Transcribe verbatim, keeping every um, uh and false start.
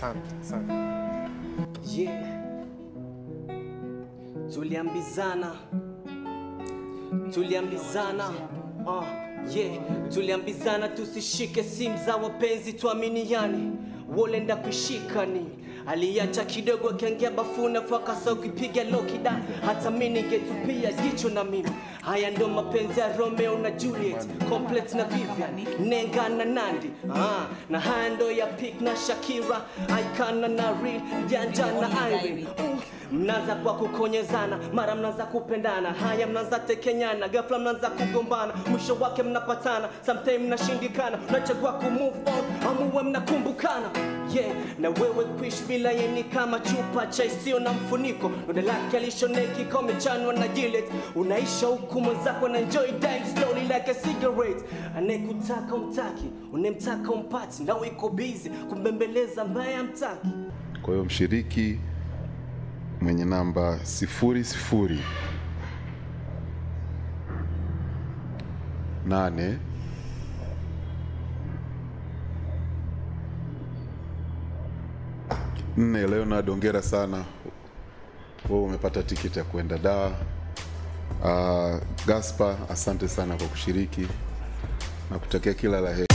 Asante, asante. Yeah. Tuliambizana. Tuliambizana. Uh, yeah. Tuliambizana tusishike simu za wapenzi tuaminiane. Wolenda kushika ni aliacha kidogo akiingia bafuna fakasa ukipiga loki da hata mimi ningetupia jicho na mimi. Haya ndo mapenzi ya Romeo na Juliet, Complete na Vivian, Nenga na Nandi. Ah, na haya ndo ya Pick na Shakira, Aikana na Real, Janja na Irene. Uh, mnaanza kwa kukonyezana, mara mnaanza kupendana, haya mnaanza tekenyana, ghafla mnaanza kugombana, mwisho wake mnapatana, sometimes mnashindikana, mnachagua ku move on, amuwe mnakumbukana. Yeah, na wewe kuishi bila yeni kama chupa cha isio na mfuniko, ndo lake alishoneki kome chanwa na Gillette. Unaisha huku mwenzako na enjoy dying slowly like a cigarette. Anekutaka umtaki, unemtaka umpati, na uko busy kumbembeleza mbaya mtaki. Kwa hiyo mshiriki mwenye namba sifuri sifuri nane nne, Leonard, hongera sana, wewe umepata tiketi ya kwenda Dar. Uh, Gaspar, asante sana kwa kushiriki na kutakia kila la heri.